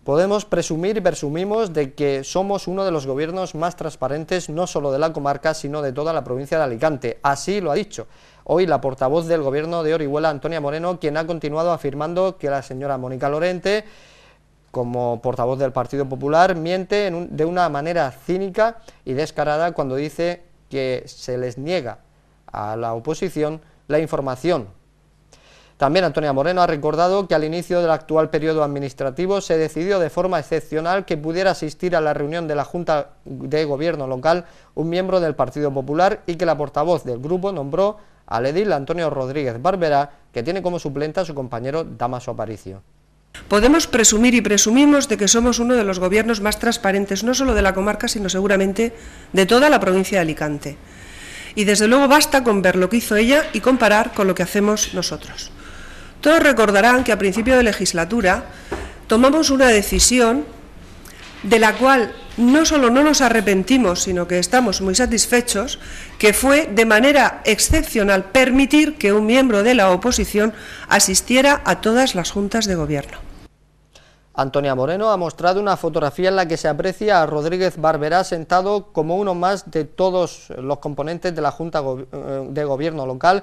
Podemos presumir y presumimos de que somos uno de los gobiernos más transparentes, no solo de la comarca, sino de toda la provincia de Alicante. Así lo ha dicho hoy la portavoz del gobierno de Orihuela, Antonia Moreno, quien ha continuado afirmando que la señora Mónica Lorente, como portavoz del Partido Popular, miente de una manera cínica y descarada cuando dice que se les niega a la oposición la información. También Antonia Moreno ha recordado que al inicio del actual periodo administrativo se decidió de forma excepcional que pudiera asistir a la reunión de la Junta de Gobierno local un miembro del Partido Popular y que la portavoz del grupo nombró al edil Antonio Rodríguez Barberá, que tiene como suplente a su compañero Dámaso Aparicio. Podemos presumir y presumimos de que somos uno de los gobiernos más transparentes, no solo de la comarca, sino seguramente de toda la provincia de Alicante. Y desde luego basta con ver lo que hizo ella y comparar con lo que hacemos nosotros. Todos recordarán que a principio de legislatura tomamos una decisión de la cual no solo no nos arrepentimos, sino que estamos muy satisfechos, que fue de manera excepcional permitir que un miembro de la oposición asistiera a todas las juntas de gobierno. Antonia Moreno ha mostrado una fotografía en la que se aprecia a Rodríguez Barberá sentado como uno más de todos los componentes de la Junta de Gobierno local,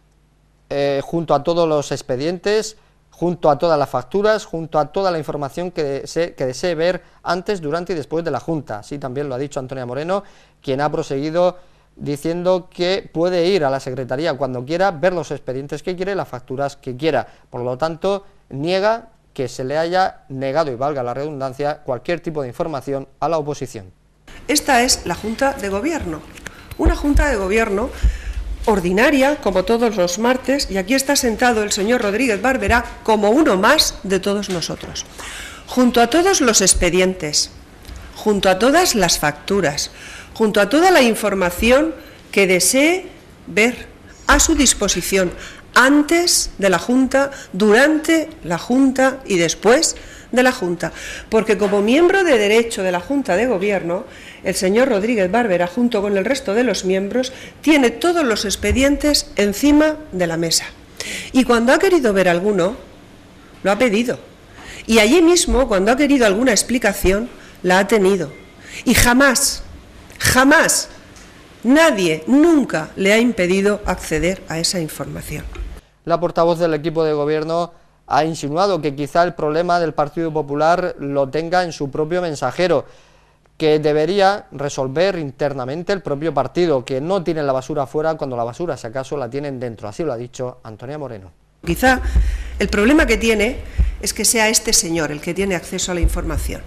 junto a todos los expedientes, junto a todas las facturas, junto a toda la información que desee ver antes, durante y después de la Junta. Así también lo ha dicho Antonia Moreno, quien ha proseguido diciendo que puede ir a la Secretaría cuando quiera, ver los expedientes que quiere, las facturas que quiera. Por lo tanto, niega que se le haya negado, y valga la redundancia, cualquier tipo de información a la oposición. Esta es la Junta de Gobierno, una Junta de Gobierno ordinaria, como todos los martes, y aquí está sentado el señor Rodríguez Barberá como uno más de todos nosotros. Junto a todos los expedientes, junto a todas las facturas, junto a toda la información que desee ver a su disposición antes de la Junta, durante la Junta y después de la Junta, porque como miembro de derecho de la Junta de Gobierno, el señor Rodríguez Barberá, junto con el resto de los miembros, tiene todos los expedientes encima de la mesa. Y cuando ha querido ver alguno, lo ha pedido. Y allí mismo, cuando ha querido alguna explicación, la ha tenido. Y jamás, jamás, nadie, nunca le ha impedido acceder a esa información. La portavoz del equipo de gobierno ha insinuado que quizá el problema del Partido Popular lo tenga en su propio mensajero, que debería resolver internamente el propio partido, que no tienen la basura afuera cuando la basura, si acaso, la tienen dentro. Así lo ha dicho Antonia Moreno. Quizá el problema que tiene es que sea este señor el que tiene acceso a la información.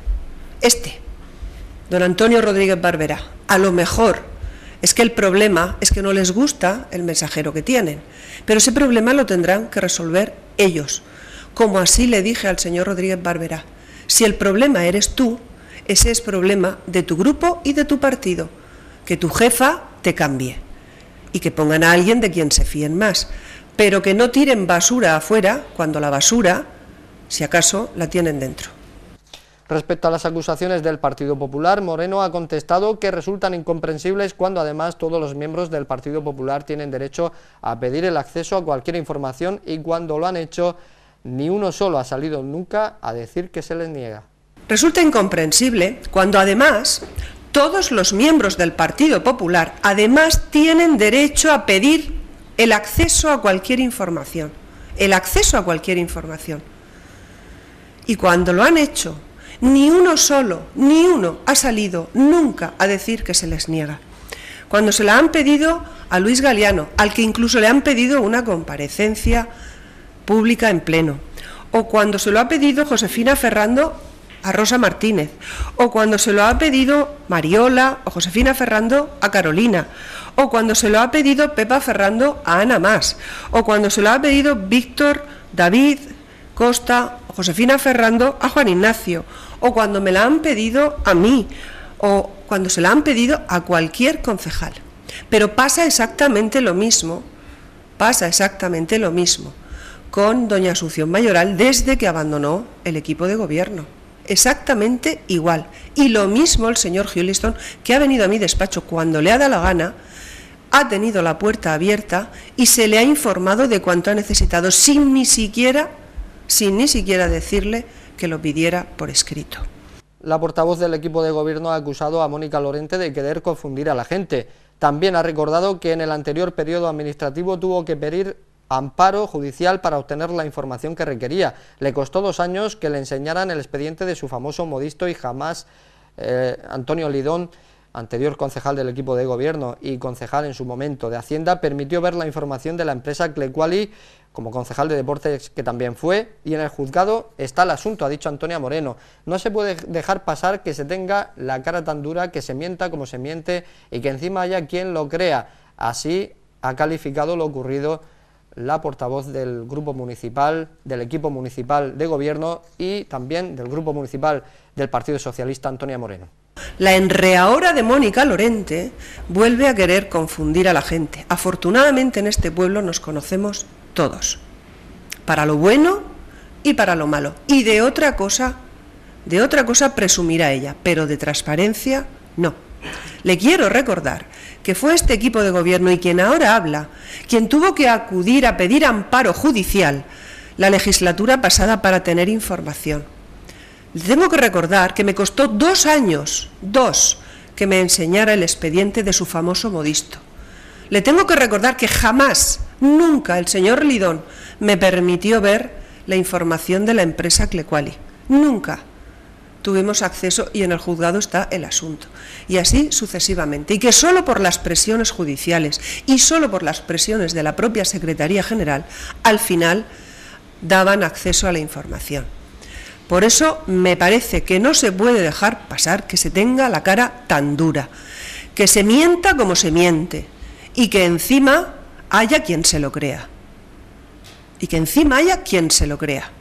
Don Antonio Rodríguez Barberá. A lo mejor es que el problema es que no les gusta el mensajero que tienen, pero ese problema lo tendrán que resolver ellos. Como así le dije al señor Rodríguez Barberá, si el problema eres tú, ese es problema de tu grupo y de tu partido, que tu jefa te cambie y que pongan a alguien de quien se fíen más, pero que no tiren basura afuera cuando la basura, si acaso, la tienen dentro. Respecto a las acusaciones del Partido Popular, Moreno ha contestado que resultan incomprensibles cuando además todos los miembros del Partido Popular tienen derecho a pedir el acceso a cualquier información y cuando lo han hecho, ni uno solo ha salido nunca a decir que se les niega. Resulta incomprensible cuando además todos los miembros del Partido Popular además tienen derecho a pedir el acceso a cualquier información, Y cuando lo han hecho, ni uno solo, ni uno ha salido nunca a decir que se les niega. Cuando se la han pedido a Luis Galiano, al que incluso le han pedido una comparecencia pública en pleno, o cuando se lo ha pedido Josefina Ferrando a Rosa Martínez, o cuando se lo ha pedido Mariola o Josefina Ferrando a Carolina, o cuando se lo ha pedido Pepa Ferrando a Ana Mas, o cuando se lo ha pedido Víctor, David, Costa o Josefina Ferrando a Juan Ignacio, o cuando me la han pedido a mí, o cuando se la han pedido a cualquier concejal. Pero pasa exactamente lo mismo con doña Asunción Mayoral desde que abandonó el equipo de gobierno. Exactamente igual. Y lo mismo el señor Hewliston, que ha venido a mi despacho cuando le ha dado la gana, ha tenido la puerta abierta y se le ha informado de cuanto ha necesitado, sin ni siquiera decirle que lo pidiera por escrito. La portavoz del equipo de gobierno ha acusado a Mónica Lorente de querer confundir a la gente. También ha recordado que en el anterior periodo administrativo tuvo que pedir amparo judicial para obtener la información que requería. Le costó 2 años que le enseñaran el expediente de su famoso modisto y jamás Antonio Lidón, anterior concejal del equipo de gobierno y concejal en su momento de Hacienda, permitió ver la información de la empresa Clequali, como concejal de deportes que también fue, y en el juzgado está el asunto, ha dicho Antonia Moreno. No se puede dejar pasar que se tenga la cara tan dura, que se mienta como se miente y que encima haya quien lo crea. Así ha calificado lo ocurrido la portavoz del grupo municipal, del equipo municipal de gobierno y también del grupo municipal del Partido Socialista, Antonia Moreno. La enreahora de Mónica Lorente vuelve a querer confundir a la gente. Afortunadamente en este pueblo nos conocemos todos, para lo bueno y para lo malo. Y de otra cosa presumirá ella, pero de transparencia no. Le quiero recordar que fue este equipo de gobierno y quien ahora habla, quien tuvo que acudir a pedir amparo judicial la legislatura pasada para tener información. Le tengo que recordar que me costó 2 años, que me enseñara el expediente de su famoso modisto. Le tengo que recordar que jamás, nunca el señor Lidón me permitió ver la información de la empresa Clequali. Nunca tuvimos acceso y en el juzgado está el asunto. Y así sucesivamente. Y que solo por las presiones judiciales y solo por las presiones de la propia Secretaría General, al final daban acceso a la información. Por eso me parece que no se puede dejar pasar que se tenga la cara tan dura, que se mienta como se miente y que encima haya quien se lo crea.